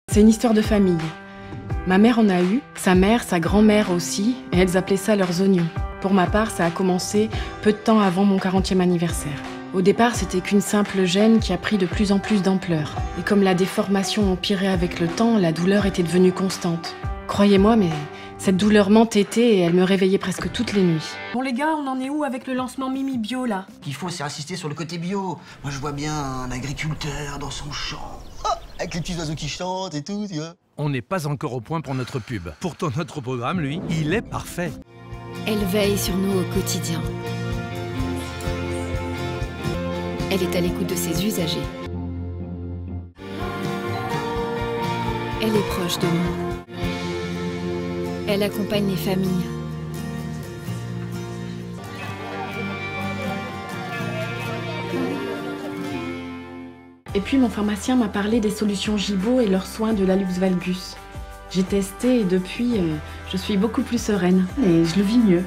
C'est une histoire de famille. Ma mère en a eu, sa mère, sa grand-mère aussi, et elles appelaient ça leurs oignons. Pour ma part, ça a commencé peu de temps avant mon 40e anniversaire. Au départ, c'était qu'une simple gêne qui a pris de plus en plus d'ampleur. Et comme la déformation empirait avec le temps, la douleur était devenue constante. Croyez-moi, mais cette douleur m'entêtait et elle me réveillait presque toutes les nuits. Bon les gars, on en est où avec le lancement Mimi Bio là? Il faut, c'est insister sur le côté bio. Moi, je vois bien un agriculteur dans son champ. Oh, avec les petits oiseaux qui chantent et tout, tu vois. On n'est pas encore au point pour notre pub. Pourtant, notre programme, lui, il est parfait. Elle veille sur nous au quotidien. Elle est à l'écoute de ses usagers. Elle est proche de nous. Elle accompagne les familles. Et puis mon pharmacien m'a parlé des solutions Gibaud et leurs soins de l'hallux valgus. J'ai testé et depuis, je suis beaucoup plus sereine et je le vis mieux.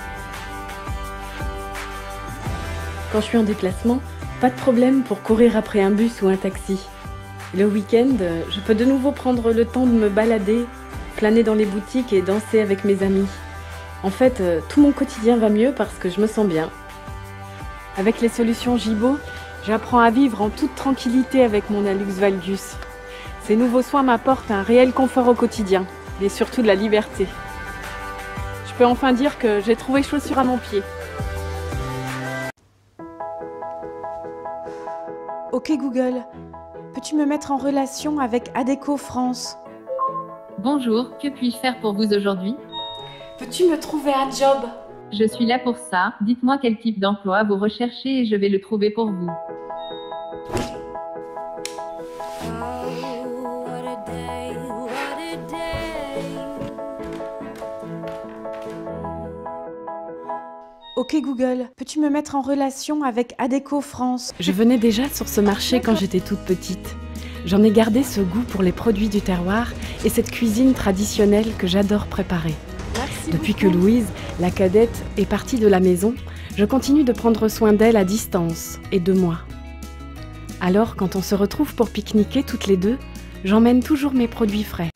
Quand je suis en déplacement, pas de problème pour courir après un bus ou un taxi. Le week-end, je peux de nouveau prendre le temps de me balader, flâner dans les boutiques et danser avec mes amis. En fait, tout mon quotidien va mieux parce que je me sens bien. Avec les solutions Gibaud, j'apprends à vivre en toute tranquillité avec mon hallux valgus. Ces nouveaux soins m'apportent un réel confort au quotidien et surtout de la liberté. Je peux enfin dire que j'ai trouvé chaussure à mon pied. Ok Google, peux-tu me mettre en relation avec Adéco France? Bonjour, que puis-je faire pour vous aujourd'hui? Peux-tu me trouver un job? Je suis là pour ça, dites-moi quel type d'emploi vous recherchez et je vais le trouver pour vous. Ok Google, peux-tu me mettre en relation avec Adéco France? Je venais déjà sur ce marché quand j'étais toute petite. J'en ai gardé ce goût pour les produits du terroir et cette cuisine traditionnelle que j'adore préparer. Depuis que Louise, la cadette, est partie de la maison, je continue de prendre soin d'elle à distance et de moi. Alors, quand on se retrouve pour pique-niquer toutes les deux, j'emmène toujours mes produits frais.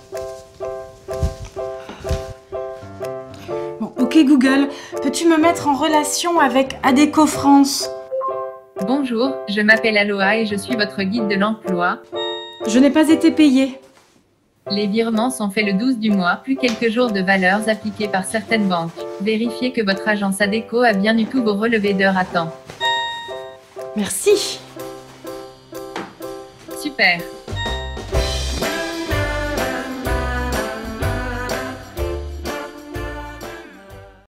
Bon, ok Google, peux-tu me mettre en relation avec Adéco France? Bonjour, je m'appelle Aloha et je suis votre guide de l'emploi. Je n'ai pas été payée. Les virements sont faits le 12 du mois, plus quelques jours de valeurs appliquées par certaines banques. Vérifiez que votre agence Adéco a bien eu tous vos relevés d'heures à temps. Merci. Super.